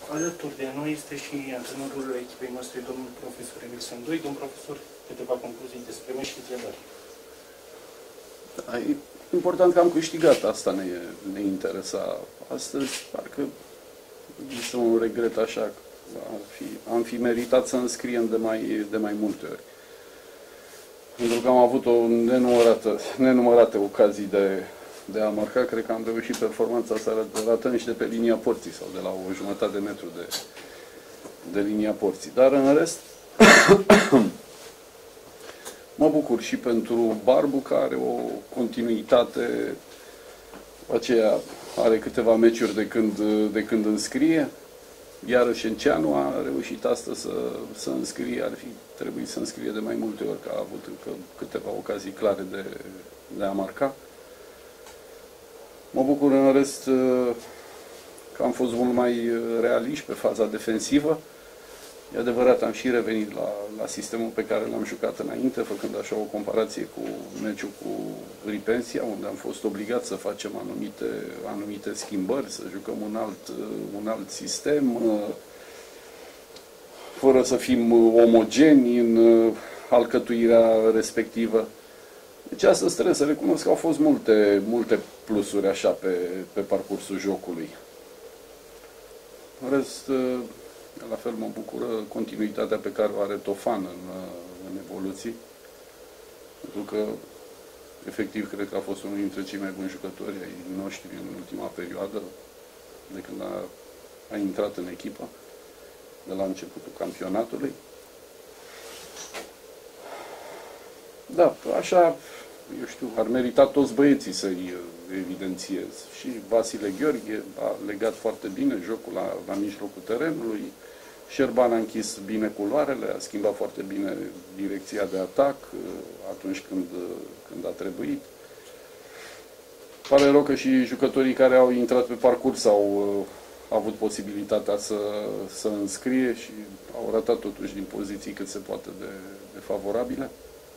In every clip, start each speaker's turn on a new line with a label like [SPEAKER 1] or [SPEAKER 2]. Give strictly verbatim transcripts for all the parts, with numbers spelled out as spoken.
[SPEAKER 1] Alături de noi este și antrenorul echipei noastre, domnul profesor Emil Sândoi. Domnul profesor, câteva concluzii despre meci și întrebări.
[SPEAKER 2] Da, e important că am câștigat, asta ne, ne interesa astăzi. Parcă este un regret așa, am fi, am fi meritat să înscriem de mai, de mai multe ori. Pentru că am avut o nenumărată, nenumărate ocazii de, de a marca, cred că am reușit performanța să arată niște pe linia porții sau de la o jumătate de metru de, de linia porții. Dar în rest, mă bucur și pentru Barbu, care are o continuitate, aceea are câteva meciuri de când, de când înscrie. Iarăși Enceanu a reușit astăzi să, să înscrie, ar fi trebuit să înscrie de mai multe ori, că a avut încă câteva ocazii clare de, de a marca. Mă bucur în rest că am fost mult mai realiști pe faza defensivă. E adevărat, am și revenit la, la sistemul pe care l-am jucat înainte, făcând așa o comparație cu meciul cu Ripensia, unde am fost obligați să facem anumite, anumite schimbări, să jucăm un alt, un alt sistem, fără să fim omogeni în alcătuirea respectivă. Deci astăzi trebuie să recunosc că au fost multe, multe plusuri așa pe, pe parcursul jocului. În rest, la fel mă bucură continuitatea pe care o are Tofan în, în evoluții. Pentru că, efectiv, cred că a fost unul dintre cei mai buni jucători ai noștri în ultima perioadă, de când a, a intrat în echipă, de la începutul campionatului. Da, așa, eu știu, ar merita toți băieții să-i evidențiez. Și Vasile Gheorghe a legat foarte bine jocul la, la mijlocul terenului. Șerban a închis bine culoarele, a schimbat foarte bine direcția de atac atunci când, când a trebuit. Pare rău că și jucătorii care au intrat pe parcurs au avut posibilitatea să, să înscrie și au ratat totuși din poziții cât se poate de, de favorabile.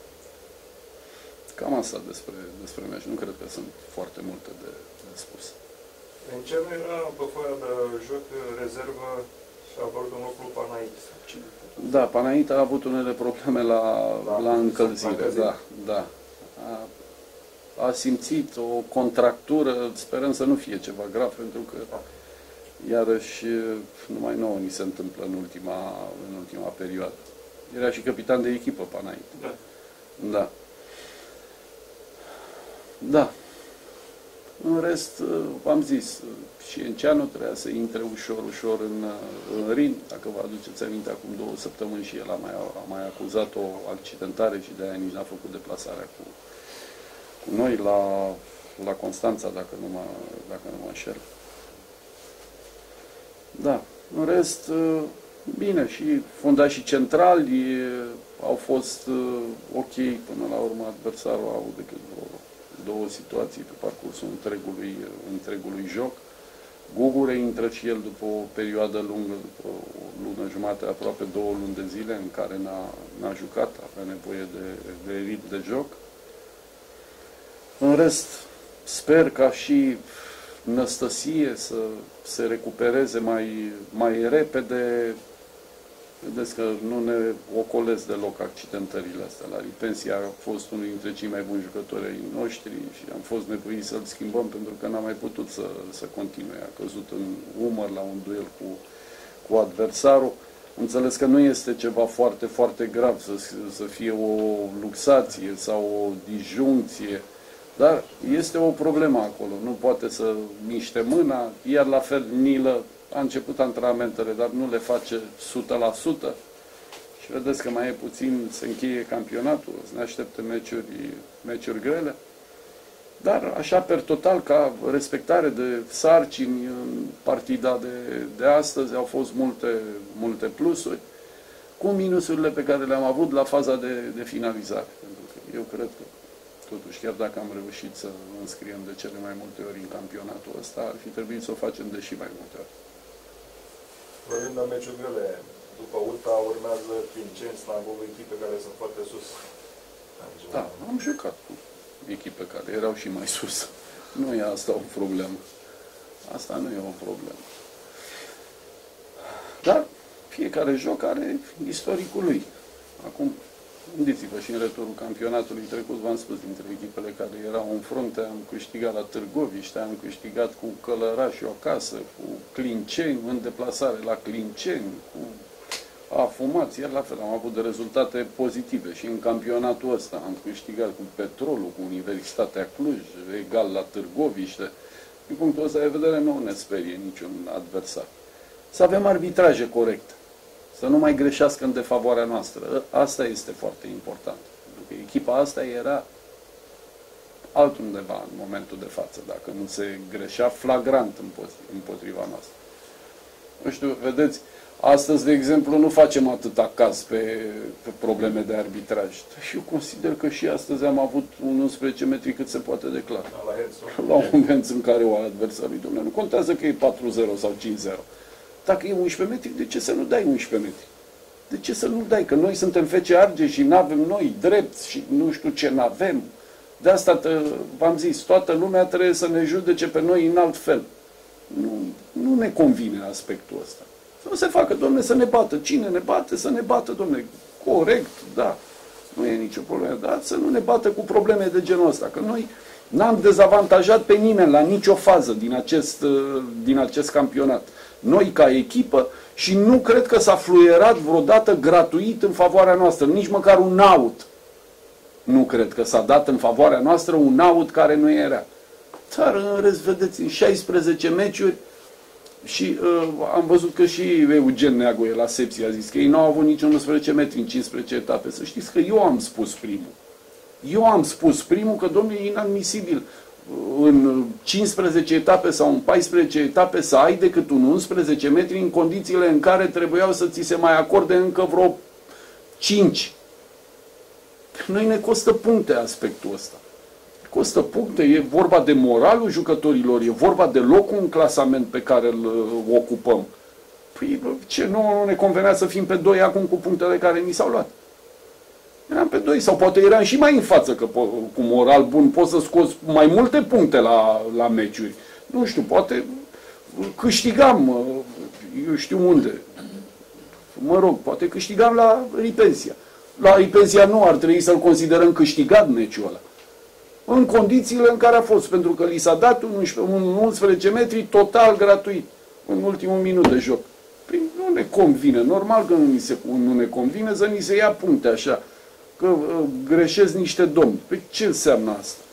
[SPEAKER 2] Cam asta despre, despre meci. Nu cred că sunt foarte multe de, de spus.
[SPEAKER 3] În ce nu era pe foaia de joc rezervă și a apărut un lucru Panaite?
[SPEAKER 2] Da, Panaite a avut unele probleme la, la, la încălzire. Da, da. A, a simțit o contractură, sperăm să nu fie ceva grav, pentru că iarăși numai nouă ni se întâmplă în ultima, în ultima perioadă. Era și capitan de echipă Panaite.
[SPEAKER 3] Da.
[SPEAKER 2] Da. Da. În rest, am zis, și Enceanu trebuia să intre ușor, ușor în, în ring. Dacă vă aduceți aminte, acum două săptămâni și el a mai, a mai acuzat o accidentare și de-aia nici n-a făcut deplasarea cu, cu noi la, la Constanța, dacă nu mă, dacă nu mă înșel. Da. În rest, bine, și fundașii centrali au fost ok, până la urmă adversarul a avut decât două, două situații pe parcursul întregului, întregului joc. Gugure intră și el după o perioadă lungă, după o lună jumate, aproape două luni de zile, în care n-a jucat, avea nevoie de, de ritm de joc. În rest, sper ca și Năstăsie să se recupereze mai, mai repede. Vedeți că nu ne ocolesc deloc accidentările astea. La Ripensia a fost unul dintre cei mai buni jucători ai noștri și am fost nevoiți să-l schimbăm pentru că n-a mai putut să, să continue. A căzut în umăr la un duel cu, cu adversarul. Înțeles că nu este ceva foarte, foarte grav să, să fie o luxație sau o disjuncție, dar este o problemă acolo. Nu poate să miște mâna, iar la fel Nilă a început antrenamentele, dar nu le face o sută la sută. Și vedeți că mai e puțin, se încheie campionatul, ne așteptă meciuri, meciuri grele. Dar așa, per total, ca respectare de sarcini în partida de, de astăzi, au fost multe, multe plusuri, cu minusurile pe care le-am avut la faza de, de finalizare. Pentru că eu cred că, totuși, chiar dacă am reușit să înscriem de cele mai multe ori în campionatul ăsta, ar fi trebuit să o facem de și mai multe ori.
[SPEAKER 3] Vorbind de meciuri grele, după UTA urmează Pinceni, Snagov, echipe care sunt foarte sus.
[SPEAKER 2] Da, am jucat cu echipe care erau și mai sus. Nu e asta o problemă. Asta nu e o problemă. Dar fiecare joc are istoricul lui. Acum, gândiți-vă și în returul campionatului trecut, v-am spus, dintre echipele care erau în frunte, am câștigat la Târgoviște, am câștigat cu Călăraș acasă, cu Clinceni, în deplasare la Clinceni, cu Afumați, iar la fel am avut de rezultate pozitive și în campionatul ăsta am câștigat cu Petrolul, cu Universitatea Cluj, egal la Târgoviște. Din punctul ăsta de vedere nu ne sperie niciun adversar. Să avem arbitraje corecte, să nu mai greșească în defavoarea noastră. Asta este foarte important. Pentru că echipa asta era altundeva în momentul de față, dacă nu se greșea flagrant împotriva noastră. Nu știu, vedeți, astăzi, de exemplu, nu facem atâta caz pe, pe probleme de arbitraj. Și eu consider că și astăzi am avut un unsprezece metri cât se poate de clar. La un moment în care o adversarului, domnule, nu contează că e patru zero sau cinci zero. Dacă e unsprezece metri, de ce să nu dai unsprezece metri? De ce să nu dai? Că noi suntem F C Argeș și n-avem noi drept și nu știu ce n-avem. De asta v-am zis, toată lumea trebuie să ne judece pe noi în alt fel. Nu, nu ne convine aspectul ăsta. Să nu se facă, domne, să ne bată. Cine ne bate, să ne bată, domne. Corect, da. Nu e nicio problemă. Dar să nu ne bată cu probleme de genul ăsta. Că noi n-am dezavantajat pe nimeni la nicio fază din acest, din acest campionat. Noi ca echipă și nu cred că s-a fluierat vreodată gratuit în favoarea noastră. Nici măcar un out. Nu cred că s-a dat în favoarea noastră un out care nu era. Dar în rest, vedeți, în șaisprezece meciuri și uh, am văzut că și Eugen Neagoe la Sepsi a zis că ei n-au avut nici unsprezece metri în cincisprezece etape. Să știți că eu am spus primul. Eu am spus primul că, domnule, e inadmisibil în cincisprezece etape sau în paisprezece etape să ai decât un unsprezece metri în condițiile în care trebuiau să ți se mai acorde încă vreo cinci. Noi ne costă puncte aspectul ăsta. Costă puncte, e vorba de moralul jucătorilor, e vorba de locul în clasament pe care îl ocupăm. Păi, ce nouă nu ne convenea să fim pe doi acum cu punctele care ni s-au luat? Eram pe doi sau poate eram și mai în față, că cu moral bun poți să scoți mai multe puncte la, la meciuri. Nu știu, poate câștigam, eu știu unde. Mă rog, poate câștigam la Ripensia. La Ripensia nu ar trebui să-l considerăm câștigat meciul ăla. În condițiile în care a fost, pentru că li s-a dat un unsprezece metri total gratuit în ultimul minut de joc. Păi nu ne convine, normal că nu, ni se, nu ne convine să ni se ia puncte așa, că uh, greșesc niște domni. Păi ce înseamnă asta?